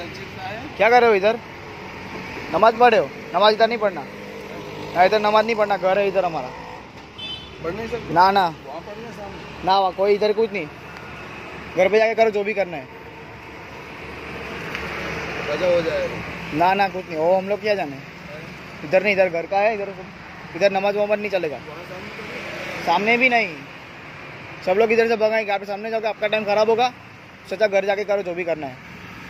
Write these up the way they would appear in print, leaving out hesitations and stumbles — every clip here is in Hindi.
क्या कर रहे हो इधर? नमाज पढ़े हो? नमाज इधर नहीं पढ़ना, इधर नमाज नहीं पढ़ना, घर है इधर हमारा। पढ़ नहीं सकते? ना ना वहाँ पढ़ना सामने। ना, वहाँ कोई इधर कुछ नहीं, घर पे जाके करो जो भी करना है। वजह हो जाएगा। ना ना कुछ नहीं, वो हम लोग क्या जाने, इधर नहीं, इधर घर का है, इधर नमाज वमाज नहीं चलेगा। सामने भी नहीं, सब लोग इधर से भगाएंगे, आप सामने जाओगे आपका टाइम खराब होगा, सोचा घर जाके करो जो भी करना है।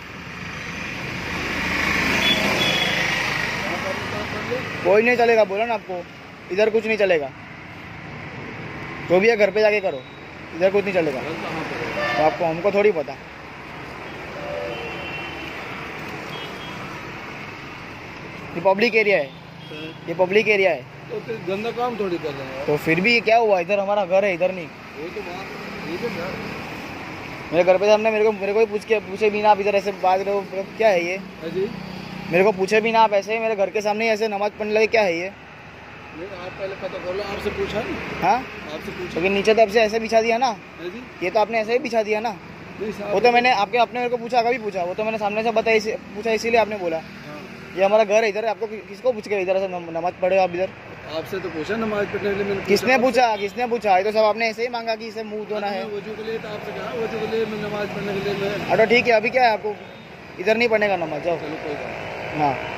कोई नहीं चलेगा, बोला ना आपको, इधर कुछ नहीं चलेगा, जो भी है घर पे जाके करो, इधर कुछ नहीं चलेगा। तो आपको, हमको थोड़ी पता। ये पब्लिक एरिया है, ये पब्लिक एरिया है, तो फिर गंदा काम थोड़ी कर रहे हैं। तो फिर भी क्या हुआ, इधर हमारा घर है, इधर नहीं। वो तो बात, ये तो घर। मेरे घर पे सामने मेरे को ही पूछे भी ना आप इधर ऐसे बात रहे हो, क्या है ये? है जी? मेरे को पूछे भी ना आप ऐसे, मेरे घर के सामने ही ऐसे नमाज पढ़ने लगे, क्या है ये? नहीं, आप पहले पता कर लो, आपसे पूछा नहीं? हाँ, आपसे पूछा। लेकिन नीचे तो आपसे ऐसे बिछा दिया ना, है जी? ये तो आपने ऐसे ही बिछा दिया ना। नहीं साहब, वो तो मैंने आपने मेरे को पूछा, कभी पूछा, वो तो मैंने सामने से बताया, पूछा इसीलिए आपने बोला। हाँ। ये हमारा घर है इधर, आपको किसको पूछ के इधर से नमाज पढ़े हो आप इधर? आपसे तो पूछा नमाज पढ़ने के लिए। मैंने किसने पूछा? किसने पूछा? ये तो सब आपने ऐसे ही मांगा कि इसे मुंह धोना है। वजू के लिए तो आपसे कहा, वजू के लिए मैं नमाज पढ़ने के लिए मैं। अच्छा ठीक है, अभी क्या है आपको, इधर नहीं पढ़ने का नमाज, जाओ। चलो कोई बात नहीं। हाँ।